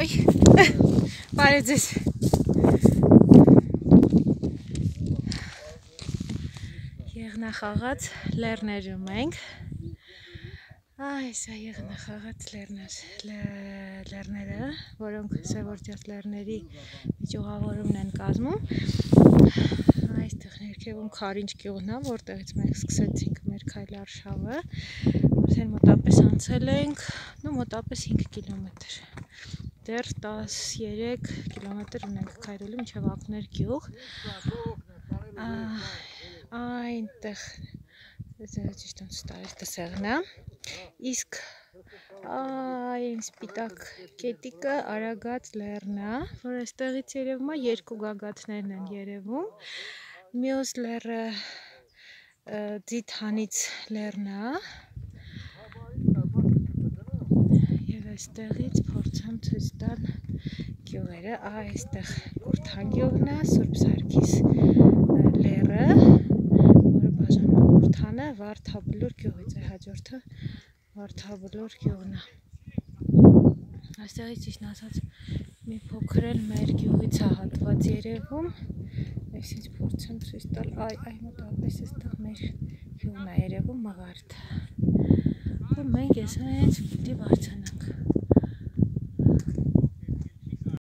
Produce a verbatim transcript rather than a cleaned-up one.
Ոյ, բարև ձեզ։ Եղնախաղաց լեռներում ենք։ Այս է եղնախաղաց լեռները, որոնք Սևորթյաց լեռների միջուղավորումն են կազմում։ Այստեղ ներքևում Քարինչ գյուղն է, որտեղից մենք սկսեցինք մեր քայլարշավը։ Արդեն մոտապես անցել ենք, նու մոտապես հինգ կիլոմետր։ Դեռ տասներեք կիլոմետր ունենք քայլելու մինչև Ակներ գյուղ։ Այնտեղ ճիշտ անցտարից դսեղն է։ Իսկ այն սպիտակ կետիկը Արագած լեռն է, որ այստեղից երևում է, երկու գագաթներն են երևում։ Մյուս լեռը Ձիթանից լեռն է։ Եվ այստեղից փորձեմ ցույց տալ գյուղերը, այստեղ Կուրթան գյուղն է, Սուրբ Սարգիս լեռը, որը բաժանում է Կուրթանը Վարդաբլուր գյուղից է, հաջորդը Վարդաբլուր գյուղն է։ Այստեղից ճիշտ ասած մի փոքր էլ մեր գյուղից է հատված երևում, այսինչ փորձեմ ցույց տալ, այ այ մոտապես այստեղ մեր գյուղն է երևում Մղարդը։ Ու մենք ես հենց պիտի բարձրանանք։